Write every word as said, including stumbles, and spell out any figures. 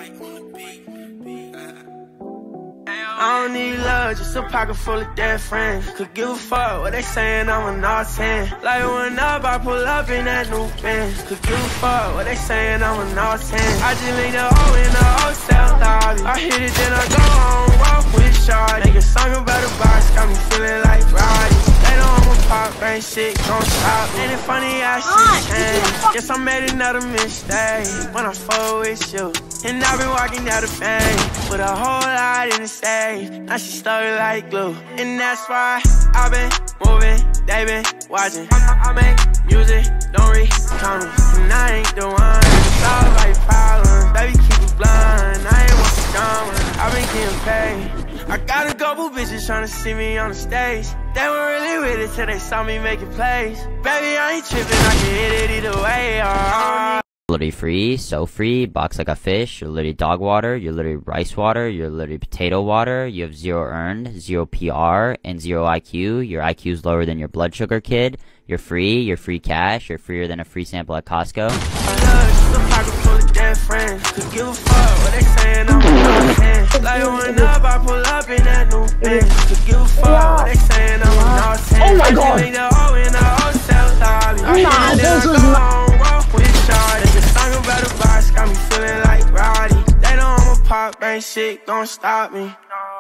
I don't need love, just a pocket full of dead friends. Could give a fuck what they saying, I'm a all ten. Like when up, I pull up in that new Benz. Could give a fuck what they saying, I'm a all ten. I just leave the hoe in the hotel lobby. I hit it, then I go home, walk with Shawty. Make a song about the box, got me feeling like Roddy. They know I'm a pop, ain't shit gon' stop. Ain't it funny how shit changed? Guess I made another mistake when I fuck with you. And I've been walking out of fame with a whole lot in the safe. Now she stuck like glue, and that's why I've been moving, they been watching. I, I make music, don't read comments, and I ain't the one to solve like problems. Baby, keep it blind, I ain't want the drama. I've been getting paid. I got a couple bitches tryna see me on the stage. They weren't really with it till they saw me making plays. Baby, I ain't tripping, I can hit it either way. Oh. Literally free, so free, box like a fish, you're literally dog water, you're literally rice water, you're literally potato water, you have zero earned, zero P R, and zero I Q, your I Q is lower than your blood sugar, kid, you're free, you're free cash, you're freer than a free sample at Costco. Could give a fuck what they saying, I'm a ten. Like when up, I pull up in that new Benz. Could give a fuck what they saying, I'm a ten. Oh my god! I just the hoe in the hotel lobby. I nah, hit it, then I go home, walk with Shawty. The song about the box got me feeling like Roddy. They know I'm a pop, ain't shit gon' stop me.